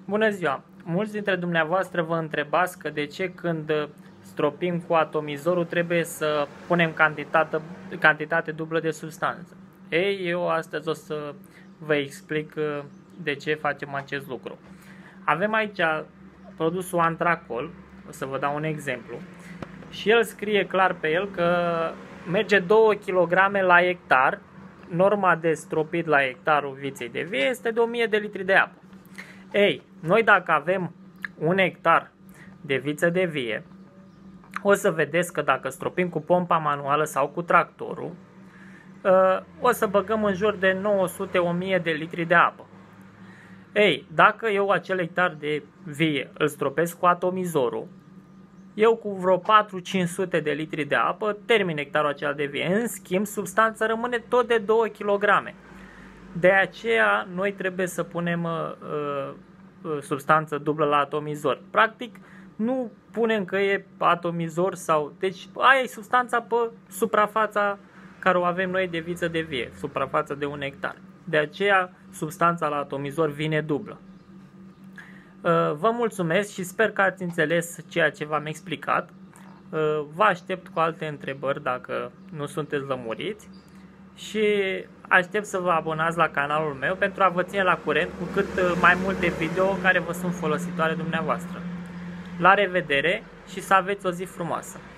Bună ziua! Mulți dintre dumneavoastră vă întrebați că de ce când stropim cu atomizorul trebuie să punem cantitate dublă de substanță. Ei, eu astăzi o să vă explic de ce facem acest lucru. Avem aici produsul Antracol, o să vă dau un exemplu, și el scrie clar pe el că merge 2 kg la hectar. Norma de stropit la hectarul viței de vie este de 1000 de litri de apă. Ei, noi dacă avem 1 hectar de viță de vie, o să vedeți că dacă stropim cu pompa manuală sau cu tractorul, o să băgăm în jur de 900-1000 de litri de apă. Ei, dacă eu acel hectar de vie îl stropesc cu atomizorul, eu cu vreo 400-500 de litri de apă termin hectarul acela de vie. În schimb, substanța rămâne tot de 2 kg. De aceea, noi trebuie să punem substanță dublă la atomizor. Practic, nu punem că e atomizor sau... Deci, aia e substanța pe suprafața care o avem noi de viță de vie, suprafața de 1 hectar. De aceea, substanța la atomizor vine dublă. Vă mulțumesc și sper că ați înțeles ceea ce v-am explicat. Vă aștept cu alte întrebări dacă nu sunteți lămuriți și aștept să vă abonați la canalul meu pentru a vă ține la curent cu cât mai multe video care vă sunt folositoare dumneavoastră. La revedere și să aveți o zi frumoasă!